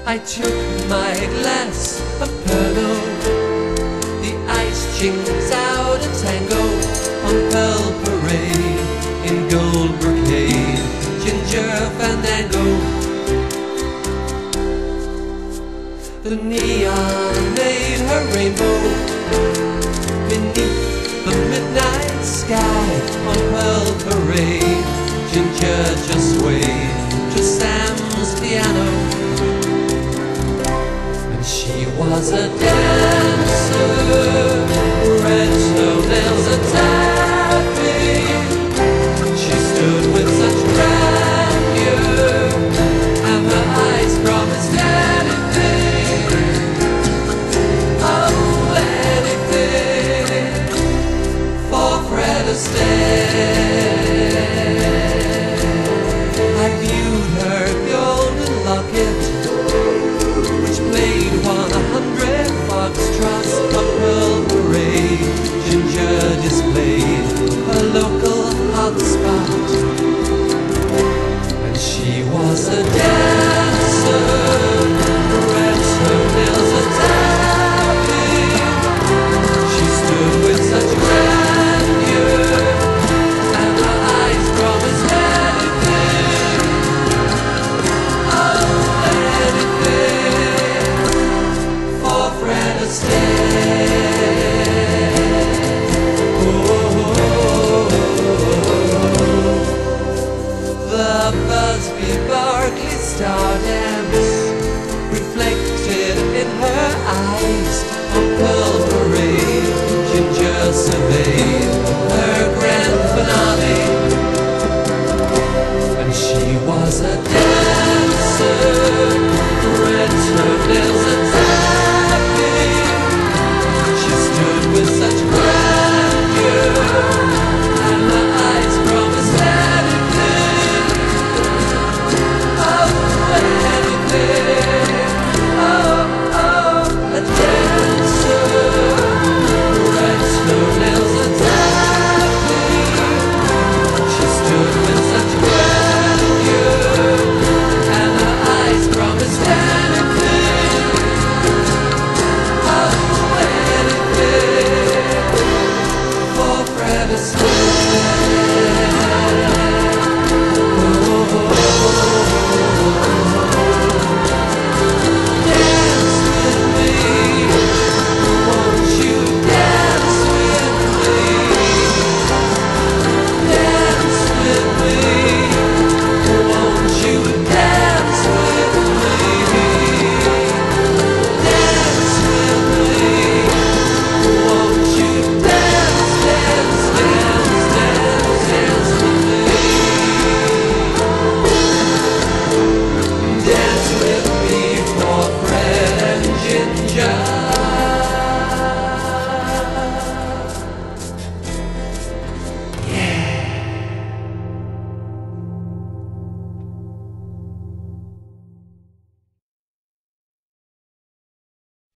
I took my glass of Pernod. The ice chinks out a tango on Pearl Parade in gold brocade, ginger fandango. The neon made her rainbow beneath the midnight sky on Pearl Parade. Ginger just swayed to Sam's piano. She was a dancer, red toenails a tapping. She stood with such grandeur, and her eyes promised anything, oh anything, for Fred Astaire. I viewed her golden locket, played 100 foxtrots on Pearl Parade. Ginger displayed a local hotspot, and she was a dancer, red toenails a tapping. She stood with such grandeur, and her eyes promised anything, oh anything, Fred Astaire. The Busby Berkeley star dance reflected in her eyes on Pearl Parade. Ginger surveyed her grand finale